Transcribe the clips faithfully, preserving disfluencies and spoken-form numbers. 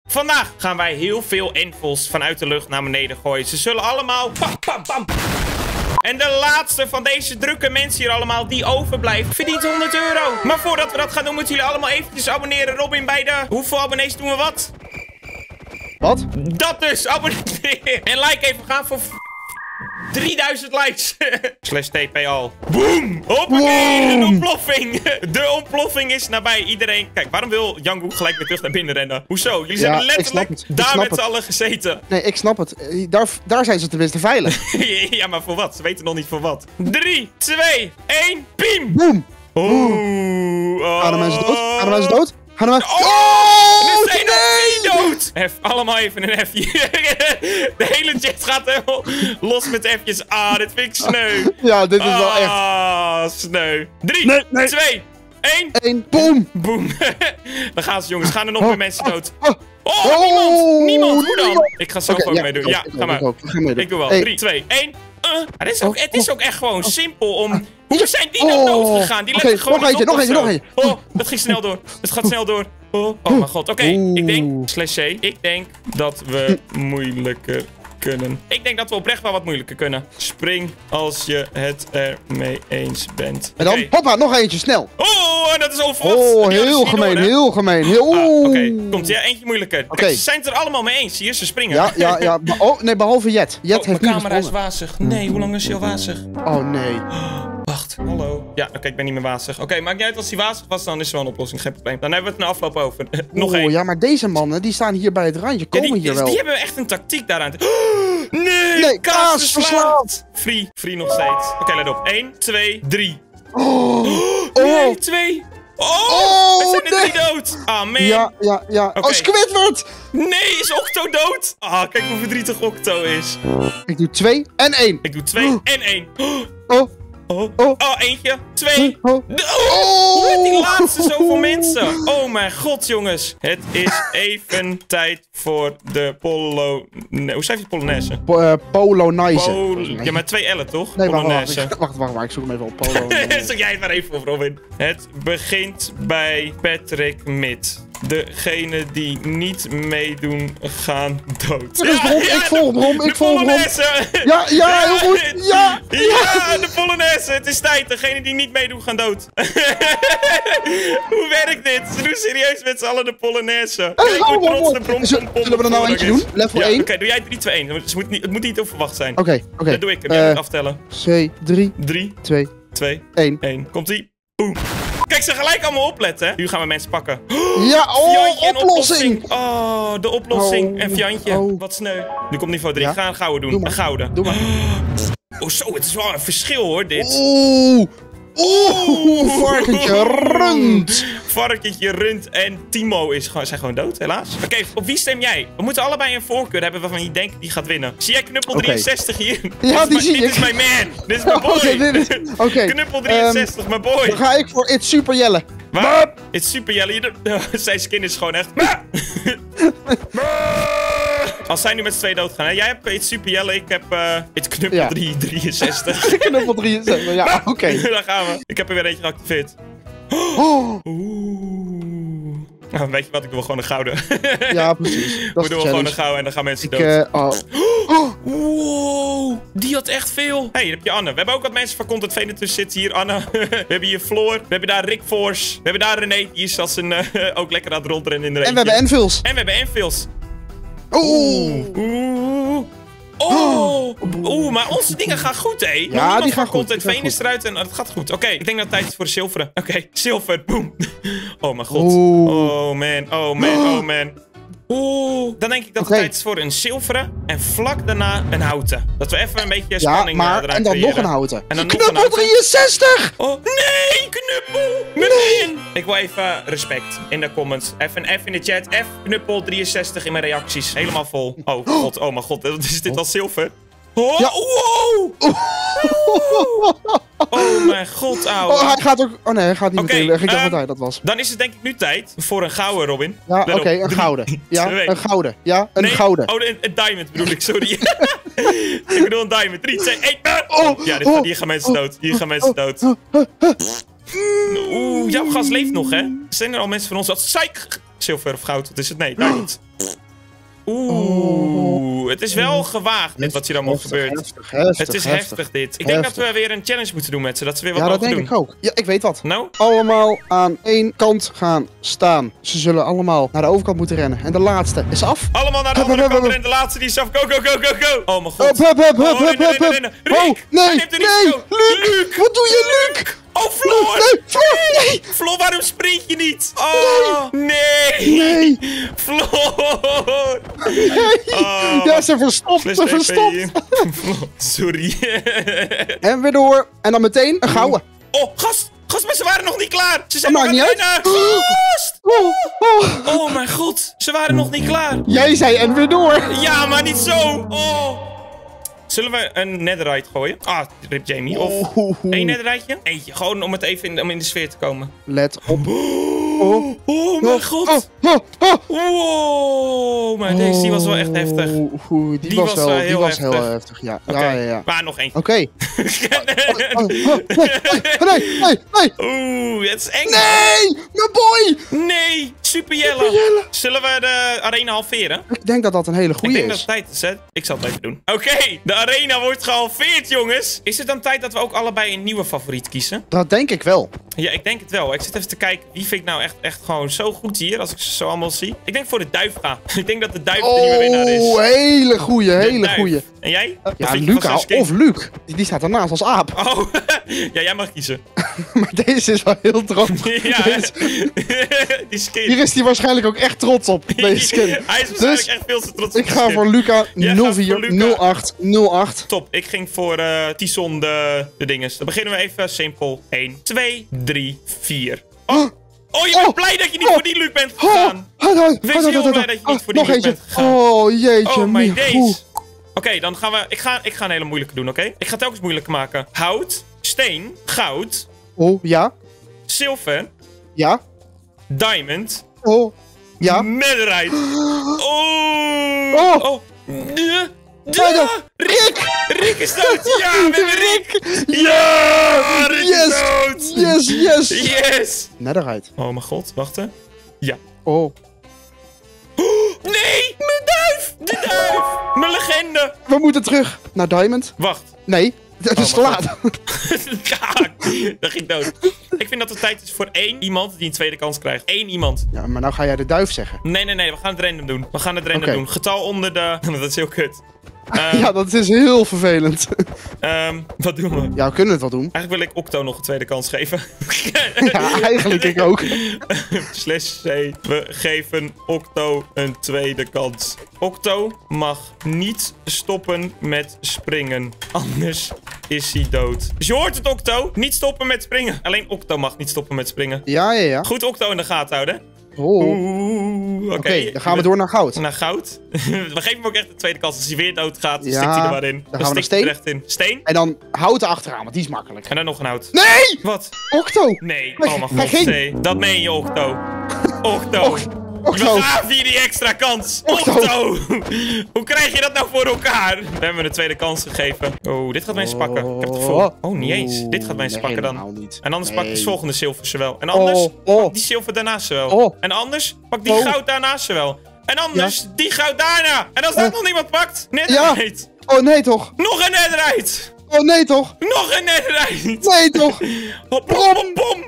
Vandaag gaan wij heel veel infos vanuit de lucht naar beneden gooien. Ze zullen allemaal... Bam, bam, bam. En de laatste van deze drukke mensen hier allemaal die overblijft, verdient honderd euro. Maar voordat we dat gaan doen, moeten jullie allemaal eventjes abonneren. Robin, bij de... Hoeveel abonnees doen we wat? Wat? Dat dus, abonneren. En like even gaan voor... drieduizend likes. Slash T P al. Boom. Hoppakee, een ontploffing. De ontploffing is nabij. Iedereen... Kijk, waarom wil Jangoe gelijk weer terug naar binnen rennen? Hoezo? Jullie zijn Ja, letterlijk daar met z'n het. allen gezeten. Nee, ik snap het. Daar, daar zijn ze tenminste veilig. Ja, maar voor wat? Ze weten nog niet voor wat. drie, twee, één, piem. Boom. Oeh. Oh. Gaan de mensen dood? Gaan de mensen dood? Gaan de mensen... Oh! Oh, Er zijn nog vier dood! F, allemaal even een F'je. De hele chat gaat helemaal los met F'jes. Ah, dit vind ik sneu. Ja, dit is wel echt... Ah, sneu. drie, Nee, nee. twee, één. Eén. Boom. Boom. Dan gaan ze, jongens. Gaan er nog Oh, meer mensen oh, dood? oh. Oh, Oh, niemand! Niemand! Hoe dan? niemand. Ik ga zelf Oké, ook ja, meedoen. ik Ja, ook, ik ga ook, maar. ik ook. Ik ga meedoen. Ik doe wel. Hey. drie, twee, één. Uh, ah, dit is ook, Oh, het is oh. ook echt gewoon Oh. simpel om... Hoe zijn die nou Oh. dood gegaan? Die Oké, leggen gewoon nog eentje, iets op nog of eentje, zo. nog Oh, dat ging snel door. Het gaat snel door. Oh, oh mijn god. Oké, Oeh. ik denk... Slash C. Ik denk dat we moeilijker kunnen. Ik denk dat we oprecht wel wat moeilijker kunnen. Spring als je het ermee eens bent. En dan, Oké. hoppa, nog eentje, snel. Oh, dat is onverwacht. Oh, Die hadden ze heel niet gemeen, door, hè? heel gemeen. Heel... Ah, Oeh. Oké, komt ja, eentje moeilijker. Oké. Kijk, ze zijn het er allemaal mee eens. Hier, ze springen. Ja, ja, ja. Be- Oh, nee, behalve Jet. Jet Oh, heeft mijn niet camera is gesprongen. wazig. Nee, hoe lang is hij al wazig? Oh, nee. Wacht, hallo. Ja, oké, ik ben niet meer wazig. Oké, maakt niet uit als hij wazig was, dan is er wel een oplossing. Geen probleem. Dan hebben we het na afloop over. Nog één. Oh, ja, maar deze mannen, die staan hier bij het randje. Ja, Komen die, hier die, wel. die hebben echt een tactiek daaraan. Oh, nee, Nee, kaas kaas verslaafd. verslaafd. Free, free nog steeds. Oké, let op. één, twee, drie. Oh, Nee, oh. twee. Oh, Oh, we zijn er nee. drie dood. Ah, man. Ja, ja, ja. Oké. Oh, Squidward! Nee, is Octo dood? Ah, kijk hoe verdrietig Octo is. Ik doe twee en één. Ik doe twee Oh. en één. Oh, Oh, oh, oh, eentje, twee. oh. De- Oh, hoe heeft die Oh. laatste zoveel mensen? Oh mijn god, jongens. Het is even tijd voor de Polo... Nee, hoe schrijf je Polonaise? Po uh, Polonizer. Pol... Ja, maar twee L'en toch? Nee, wacht, wacht, Polonaise. wacht, wacht, wacht, wacht, ik zoek hem even op. Polo. Zeg jij het maar even op, Robin. Het begint bij Patrick Mid. Degene die niet meedoen, gaan dood. Er is Brom, ik volg Brom, ik de volg Brom. Polonaise. Ja, ja, heel goed. Ja, Ja, de Polonaise. Het is tijd. Degene die niet meedoen, gaan dood. Hoe werkt dit? Ze doen serieus met z'n allen de Polonaise. Kijk hoe oh, trots oh. de brom Zullen- zullen we er nou eentje doen? Level ja, één? Oké, doe jij drie, twee, één. Het moet niet, het moet niet onverwacht zijn. Oké, oké. Dat doe ik. Heb jij Eh, moet aftellen. twee, drie, drie, twee, twee, één. één. Komt-ie. Boem. Kijk, ze gelijk allemaal opletten, hè? Nu gaan we mensen pakken. Ja, oh, Fiantje en oplossing. Oh, de oplossing. Oh, en Fiantje. oh. Wat sneu. Nu komt niveau drie. Ja. Ga een gouden doen. Doe maar. Een gouden. Doe maar. Oh, zo. Het is wel een verschil, hoor, dit. Oeh, oeh, varkentje rund. Varkentje, Rund en Timo is gewoon, zijn gewoon dood, helaas. Oké, op wie stem jij? We moeten allebei een voorkeur hebben waarvan je denkt die gaat winnen. Zie jij Knuppel Oké. drieënzestig hier? Ja, Dit is die mijn- zie Dit ik. is mijn man. Dit is mijn boy. Oké, dit is... Oké. Knuppel drieënzestig, mijn boy. Dan ga ik voor It's Super Jelle. Waar? Het is super Jelle. Je doet- Zijn skin is gewoon echt... Als zij nu met z'n twee doodgaan, hè? Jij hebt iets super Jelle, ik heb uh, het Knuppel Ja. drie drieënzestig. Knuppel drieënzestig, ja, oké. Daar gaan we. Ik heb er weer eentje geactiveerd. Oh, Oeh. Nou, weet je wat? Ik wil gewoon een gouden. ja, precies. Dat We doen is de gewoon een challenge. gouden en dan gaan mensen Ik, dood. eh, oh. Oh, Wow, die had echt veel. Hey, hier heb je Anne. We hebben ook wat mensen van Content Venen tussen zitten. Hier Anne. We hebben hier Floor. We hebben daar Rick Force. We hebben daar René. Die is als een, uh, ook lekker aan het rondrennen in de en we hebben Envils. En we hebben Enfils. Oeh. Oeh. Oh. Oeh, maar onze dingen gaan goed, hé. Nog niemand die van gaan goed, Content die gaan Veen is goed. eruit en het gaat goed. Oké, ik denk dat het tijd is voor de zilveren. Oké, zilver. Boom. Oh mijn god. Oeh. Oh man. Oh man. Oh man. Oeh. Dan denk ik dat het Oké. tijd is voor een zilveren en vlak daarna een houten. Dat we even een beetje Ja, spanning eh, maar eraan en dan nog creëren. een houten. En dan nog een Knuppel houten. drieënzestig! Oh, nee, knuppel! Meteen! Ik wil even respect in de comments. Even een F in de chat. F knuppel drieënzestig in mijn reacties. Helemaal vol. Oh god, oh mijn god. Is dit al zilver? Oh, Ja. wow! Oh mijn god, ouwe. Oh, hij gaat ook... Oh nee, hij gaat niet Oké, meteen weg. Ik dacht ehm, dat hij dat was. Dan is het denk ik nu tijd voor een gouden, Robin. Ja, Let oké, op. een Drie, gouden. Ja, twee. een gouden. Ja, een Nee, gouden. Oh, een, een diamond bedoel ik, sorry. Ik bedoel een diamond. drie, twee, één. Oh, Ja, dit, oh, hier gaan mensen oh, dood. Hier gaan mensen dood. Oeh, jouw gas leeft nog, hè? Zijn er al mensen van ons dat... Psych! Zilver of goud, wat is het? Nee, diamond. Oeh, het is wel gewaagd dit wat hier allemaal Heftig, gebeurt. Heftig, heftig, Het is heftig. heftig dit. Ik denk dat Heftig. we weer een challenge moeten doen met ze. Dat ze weer wat Ja, dat mogen denk doen. ik ook. Ja, ik weet wat. Nou? Allemaal aan één kant gaan staan. Ze zullen allemaal naar de overkant moeten rennen. En de laatste is af. Allemaal naar de Hup, andere hup, kant hup, en de laatste die is af. Go, go, go, go, go. Oh mijn god. Hup, hup, hup, Oh, hup, hup, rennen, hup, rennen, hup. rennen. Oh, Rick, hij nee, neemt een nee, risico. Luc, wat doe je, Luc? Oh, Floor. Nee, Floor, nee. Floor, waarom sprint je niet? Oh, nee. Nee, Floor. nee. Oh, Ja, ze verstopt, Fles ze T P verstopt. hier. Floor, sorry. En weer door. En dan meteen een gouden. Oh, gast. Gast, maar ze waren nog niet klaar. Ze zijn Dat nog maakt aan niet het uit. rennen. Gast. Oh, oh. Oh mijn god. Ze waren nog niet klaar. Jij zei en weer door. Ja, maar niet zo. Oh. Zullen we een netherite gooien? Ah, rip Jamie. Of Oeh. één netheriteje? Eentje. Gewoon om het even in, om in de sfeer te komen. Let op. Oh, oh mijn god. Oh, oh, oh. Wow. Maar deze die was wel echt heftig. Oeh, oeh, die, Die was was wel, wel die heel was heel heftig. heftig. Ja, Oké, ja, ja. ja. maar nog één. Oké. Oh, oh, nee, nee, nee, nee. Oeh, het is eng. Nee, mijn boy. Nee, super Jelle. Super Jelle. Zullen we de arena halveren? Ik denk dat dat een hele Ik goede denk dat is. het tijd is, hè? Ik zal het even doen. Oké, de arena wordt gehalveerd, jongens. Is het dan tijd dat we ook allebei een nieuwe favoriet kiezen? Dat denk ik wel. Ja, ik denk het wel. Ik zit even te kijken. Wie vind ik nou echt, echt gewoon zo goed hier, als ik ze zo allemaal zie? Ik denk voor de duif ga. Ik denk dat de duif de nieuwe winnaar is. Oh, hele goeie, De hele duif. goeie. En jij? Wat Ja, vind je van Luca zo'n skin? of Luc. Die, die staat ernaast als aap. Oh, ja, jij mag kiezen. Maar deze is wel heel trots. Ja, Deze- die skin. Hier is hij waarschijnlijk ook echt trots op, deze skin. Hij is waarschijnlijk Dus echt veel te trots op ik die ga skin. voor Luca Jij gaat nul voor vier Luca. nul acht nul acht. Top, ik ging voor eh Tison de, de dinges. Dan beginnen we even simpel. één, twee, drie, vier. Oh, oh je bent Oh. blij dat je niet Oh. voor die Luc bent Oh, gegaan. oh, oh, Wees oh, heel oh, oh, blij dat je niet oh, voor die nog Luc eentje. bent gegaan. Oh, jeetje. Oh my mie- days. Oeh. Oké, dan gaan we... Ik ga, ik ga een hele moeilijke doen, oké? Ik ga het telkens moeilijker maken. Hout, steen, goud, Oh, ja. zilver, Ja. diamond, Oh, ja. netherite. Oh. Oh. Oh. Ja. Bijna. Ja. Rick. Rick is dood. Ja, we hebben Rick. Ja. Rick is Yes. dood. Yes, yes. Yes. Netherite. Oh mijn god, wachten. Ja. Oh. Nee, mijn duif. De duif. Mijn legende. We moeten terug naar Diamond. Wacht. Nee, het is Oh, te maar laat. Ja, dat ging dood. Ik vind dat het tijd is voor één iemand die een tweede kans krijgt. Eén iemand. Ja, maar nou ga jij de duif zeggen. Nee, nee, nee. We gaan het random doen. We gaan het random Oké. doen. Getal onder de... Dat is heel kut. Ehm, Ja, dat is heel vervelend. ehm, wat doen we? Ja, we kunnen het wel doen. Eigenlijk wil ik Octo nog een tweede kans geven. Ja, eigenlijk ik ook. Slash C. We geven Octo een tweede kans. Octo mag niet stoppen met springen. Anders is hij dood. Dus je hoort het, Octo. Niet stoppen met springen. Alleen Octo mag niet stoppen met springen. Ja, ja, ja. Goed Octo in de gaten houden. Oh. Oeh, oké. Oké, dan gaan we door naar goud. Naar goud. We geven hem ook echt een tweede kans. Als hij weer dood gaat, dan Ja, stikt hij er maar in. dan gaan we stikt hij naar er echt in. Steen? En dan hout erachteraan, want die is makkelijk. En dan nog een hout. Nee! Wat? Octo! Nee. Hij- Oh mijn hij god, ging. C. Dat meen je, Octo. Octo. Och, Octo. We gaan via die extra kans. Octo. Octo. Hoe krijg je dat nou voor elkaar? We hebben hem een tweede kans gegeven. Oh, dit gaat mensen pakken. Ik heb het gevoel. Oh, niet eens. Dit gaat mensen Nee, pakken dan. helemaal niet. En anders Nee. pak de volgende zilver wel. En anders Oh, oh. pak die zilver daarnaast wel. Oh. En anders pak die Oh. goud daarnaast wel. En anders die goud daarna. En als dat Oh. nog niemand pakt, Ja. netherite. Oh, nee toch? Nog een netherite. Oh, nee toch? Nog een netherite. Nee toch? Hop, bom, bom, bom.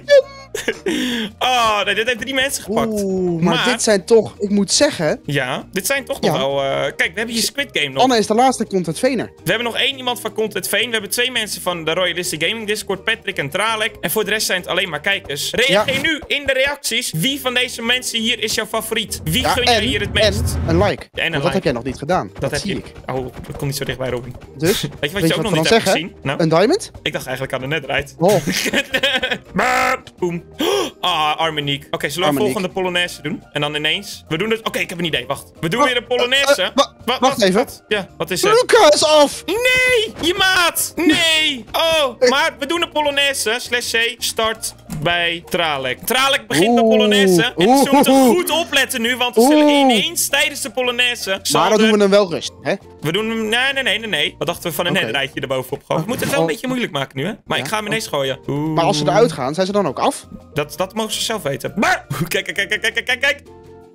Oh, nee, dit heeft drie mensen gepakt. Oeh, maar, Maar- dit zijn toch, ik moet zeggen, Ja, dit zijn toch nog Ja. wel... eh, Kijk, we hebben hier Squid Game nog. Anne is de laatste content vener. We hebben nog één iemand van Content Veen. We hebben twee mensen van de Royalistic Gaming Discord, Patrick en Tralek. En voor de rest zijn het alleen maar kijkers. Reageer Ja. nu in de reacties. Wie van deze mensen hier is jouw favoriet? Wie Ja, gun jij en, hier het en meest? een like. En een Want dat like. heb jij nog niet gedaan. Dat, Dat heb zie je. ik. Oh, dat komt niet zo dichtbij, Robin. Dus, Weet je wat je ook nog we niet dan hebt gezien? Nou, Een diamond? ik dacht eigenlijk aan de netherite. Oh, Boom. Ah, Armeniek. Oké, zullen we een Armeniek. volgende Polonaise doen? En dan ineens... We doen het... Oké, ik heb een idee. Wacht. We doen weer een Polonaise. eh, wa- Wa- wacht even. wat? Ja, wat is het? Luca is af! Nee, je maat. Nee. Oh, maar we doen een Polonaise. Slash C. Start bij Tralek. Tralek begint de Oeh. Polonaise. En ze moeten Oeh. goed opletten nu, want we zullen Oeh. ineens tijdens de Polonaise... zal Maar dan er- doen we hem wel rustig, hè? We doen hem... Nee, nee, nee, nee, nee. Wat dachten we van een Oké. netheriteje erbovenop gooien? We moeten het wel een Oh. beetje moeilijk maken nu, hè? Maar Ja, ik ga hem oh. ineens gooien. Oeh. Maar als ze eruit gaan, zijn ze dan ook af? Dat, dat mogen ze zelf weten. Maar... Kijk, kijk, kijk, kijk, kijk, kijk, kijk.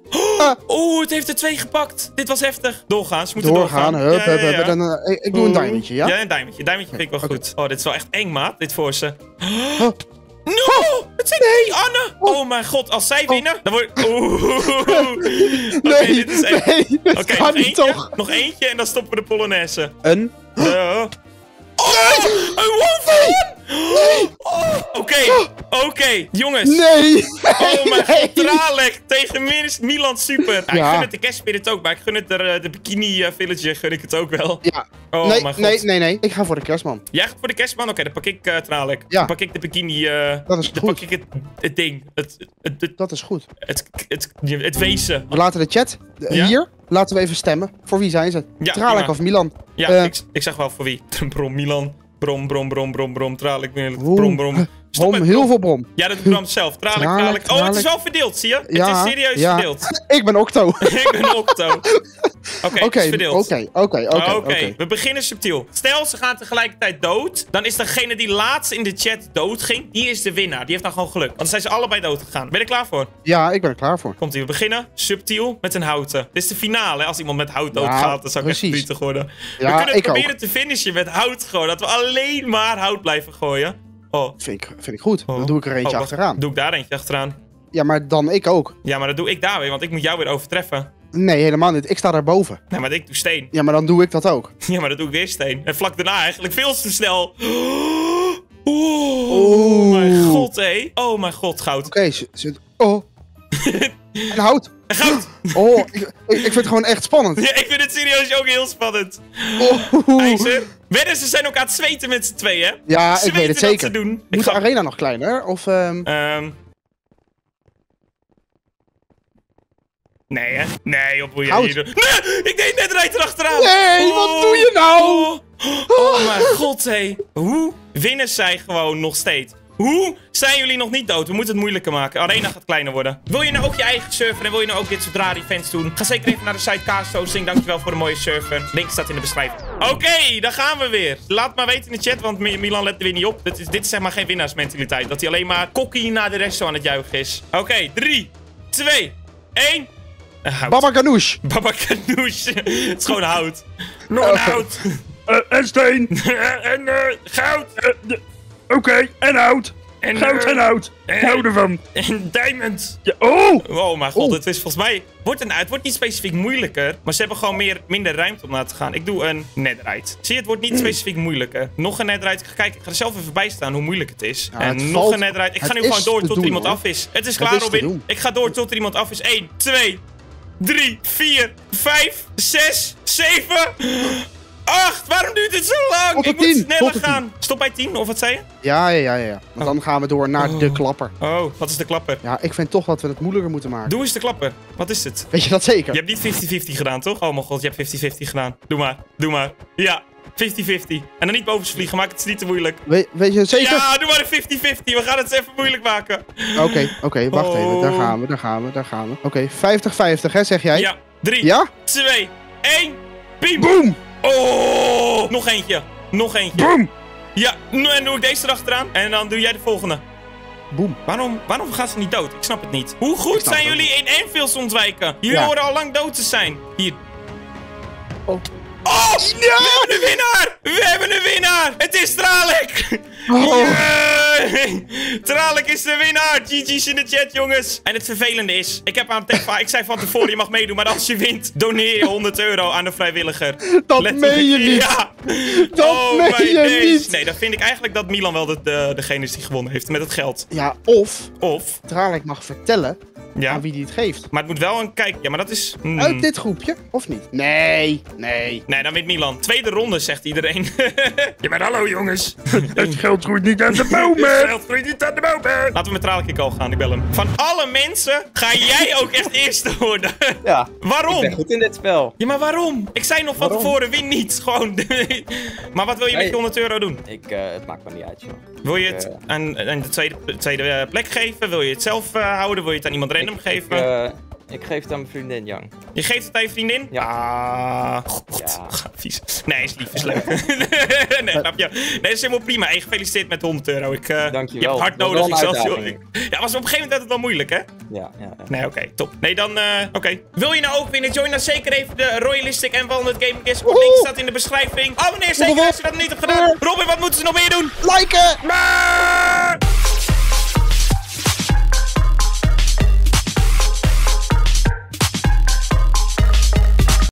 Ah. Oeh, het heeft er twee gepakt. Dit was heftig. Doorgaan, ze moeten Doorgaan, doorgaan. hup, Ja, hup, ja, hup. ja. Dan, uh, ik, ik doe een diamondje, ja? Ja, een diamondje. Diamondje vind ik wel Oké. goed. Oh, dit is wel echt eng, maat. Dit voor ze. Oh. No! Het zijn nee, Anne! Oh mijn god, als zij winnen, dan word Oeh. Oké, Nee, dit is echt... nee, dat Oké, kan nog niet eentje. toch? Nog eentje en dan stoppen we de Polonaise. Een? Uh. Oh! Een one-for-one! Oh, Oké, oké. Jongens. Nee! Oh mijn Nee. god, Tralek tegen Min- Milan Super. Ja, ik Ja. gun het de Kerstspirit ook, maar ik gun het de, uh, de Bikini uh, Village gun ik het ook wel. Ja. Oh nee, mijn god. nee, nee, nee. Ik ga voor de kerstman. Jij gaat voor de kerstman? Oké, dan pak ik uh, Tralek. Ja. Dan pak ik de bikini. Uh, Dat is dan goed. pak ik het, het ding. Het, het, het, Dat is goed. het, het, het, het wezen. We laten de chat uh, Ja? hier. Laten we even stemmen. Voor wie zijn ze? Ja, Tralek prima. of Milan? Ja, Uh, ik, ik zeg wel voor wie. Brom, Milan. Brom, brom, brom, brom, brom. Tralek, Oeh. brom, brom. Stop Brom, met heel brom. veel brom. Ja, dat doet Bram zelf. Tralek, Tralek, Tralek. Oh, het is Tralek. wel verdeeld, zie je? Ja, het is serieus ja. verdeeld. Ik ben Octo. Ik ben Octo. Oké, het Oké, is verdeeld. oké, oké, oké, Oké, oké. we beginnen subtiel. Stel, ze gaan tegelijkertijd dood. Dan is degene die laatst in de chat dood ging, die is de winnaar. Die heeft dan gewoon geluk. Want dan zijn ze allebei dood gegaan. Ben je er klaar voor? Ja, ik ben er klaar voor. Komt-ie, we beginnen subtiel met een houten. Dit is de finale. Hè? Als iemand met hout Ja, doodgaat, dan zou ik echt precies. verdrietig worden. we Ja, kunnen ik proberen ook. te finishen met hout gewoon. Dat we alleen maar hout blijven gooien. Oh. Vind ik, vind ik goed. Oh. Dan doe ik er eentje Oh, wacht. achteraan. Doe ik daar eentje achteraan. Ja, maar dan ik ook. Ja, maar dat doe ik daar weer, want ik moet jou weer overtreffen. Nee, helemaal niet. Ik sta daarboven. Nee, maar ik doe steen. Ja, maar dan doe ik dat ook. Ja, maar dat doe ik weer steen. En vlak daarna eigenlijk veel te snel. Oeh, Oeh. mijn god, hé. Oh mijn god, goud. Oké, ze, ze- oh. En hout. Goud! Oh, ik, ik, ik vind het gewoon echt spannend. Ja, ik vind het serieus ook heel spannend. Oh. IJzer. Wedden, ze zijn ook aan het zweten met z'n tweeën, hè? Ja, ik Zweten weet het dat zeker. ze doen. Ik Moet ga... de arena nog kleiner? Of, ehm Ehm. Nee, hè? Nee, op hoe je Goud. hier doet. Nee, ik deed net rijdt erachteraan. Nee, wat doe je nou? Oh, oh mijn god, hé. Hoe winnen zij gewoon nog steeds? Hoe zijn jullie nog niet dood? We moeten het moeilijker maken. Arena gaat kleiner worden. Wil je nou ook je eigen server en wil je nou ook dit soort rare events doen? Ga zeker even naar de site Cast Hosting. Dankjewel voor de mooie server. Link staat in de beschrijving. Oké, okay, daar gaan we weer. Laat maar weten in de chat, want Milan let er weer niet op. Dit is, dit is zeg maar geen winnaarsmentaliteit. Dat hij alleen maar kokkie naar de rest zo aan het juichen is. Oké, okay, drie, twee, één. Hout. Baba Ganoush. Baba Ganoush. Het is gewoon hout. Nog een Oké. hout. Uh, en steen. en uh, goud. Uh, Oké, okay. en hout. En, Goud uh, en hout. en- Ik hou ervan. En diamond. Ja, oh! Oh mijn god, Oeh. het is volgens mij... Wordt een, het wordt niet specifiek moeilijker, maar ze hebben gewoon meer, minder ruimte om naar te gaan. Ik doe een netherite. Zie je, het wordt niet specifiek moeilijker. Nog een netherite. Kijk, ik ga er zelf even bij staan hoe moeilijk het is. Ja, en het nog valt- een netherite. Ik ga het nu is gewoon door te tot er doen, iemand hoor. af is. Het is Het klaar, is te Robin. doen. Ik ga door tot er iemand af is. één, twee, drie, vier, vijf, zes, zeven, acht. Waarom duurt het zo lang? Tot de Ik moet tien, sneller tot de tien. gaan. Stop bij tien, of wat zei je? Ja, ja, ja, ja. Want dan gaan we door naar de klapper. Oh, wat is de klapper? Ja, ik vind toch dat we het moeilijker moeten maken. Doe eens de klapper. Wat is het? Weet je dat zeker? Je hebt niet vijftig vijftig gedaan, toch? Oh mijn god, je hebt vijftig vijftig gedaan. Doe maar, doe maar. Ja, vijftig vijftig. En dan niet boven ze vliegen, maak het niet te moeilijk. We- weet je het zeker? Ja, doe maar een vijftig vijftig. We gaan het even moeilijk maken. Oké, oké, wacht even. Daar Oh. gaan we, daar gaan we, daar gaan we. Oké, vijftig vijftig, hè, zeg jij? Ja, drie, Ja? twee, één. Piep. Boom! Oh, nog eentje. Nog eentje. Boom! Ja, nu- en doe ik deze erachteraan. En dan doe jij de volgende. Boom. Waarom, waarom gaan ze niet dood? Ik snap het niet. Hoe goed Ik snap zijn het jullie in Enfields ontwijken? Jullie Ja. horen al lang dood te zijn. Hier. Oh. Oh! We hebben een winnaar! We hebben een winnaar! Het is Tralek! Oh. Yay! Tralek is de winnaar! G G's in de chat, jongens! En het vervelende is, ik heb aan het ik zei van tevoren, je mag meedoen, maar als je wint, doneer je honderd euro aan de vrijwilliger. Dat Letterlijk. meen je niet. Ja! Dat oh meen my je days. niet. Nee, dan vind ik eigenlijk dat Milan wel de, de, degene is die gewonnen heeft met het geld. Ja, of Of, Tralek mag vertellen ja, aan wie die het geeft. maar het moet wel een kijk. Ja, maar dat is. hmm. Uit dit groepje, of niet? Nee, nee. Nee, dan wint Milan. Tweede ronde, zegt iedereen. Ja, maar hallo jongens. Het geld groeit niet aan de Het bomen. geld groeit niet aan de bomen. Laten we met Tralek al gaan, ik bel hem. Van alle mensen ga jij ook echt eerste worden. Ja, ik ben Waarom? goed in dit spel. Ja, maar waarom? Ik zei nog van Waarom? tevoren, win niet. Gewoon. Maar wat wil je met Nee. je honderd euro doen? Ik, uh, het maakt me niet uit, joh. Wil je het Eh. aan, aan de tweede, tweede eh, plek geven? Wil je het zelf eh, houden? Wil je het aan iemand random Ik, geven? uh, Ik geef het aan mijn vriendin, Jan. Je geeft het aan je vriendin? Ja. Ah, god. Ja. Vies. Nee, is lief, is leuk. Nee, snap je? Nee, dat is helemaal prima. Hey, gefeliciteerd met de honderd euro. Ik, uh, Dankjewel. Je hebt hard Dat was nodig. Ik wel een zelfs, joh. uitdaging. Ik- Ja, was op een gegeven moment altijd wel moeilijk, hè? Ja, ja, ja. Nee, oké, top. Nee, dan, eh, oké. Wil je nou ook winnen? Join dan zeker even de Royalistic en Walnut Gaming Discord. Link staat in de beschrijving. Abonneer zeker als je dat nog niet hebt gedaan. Robin, wat moeten ze nog meer doen? Liken! Maar...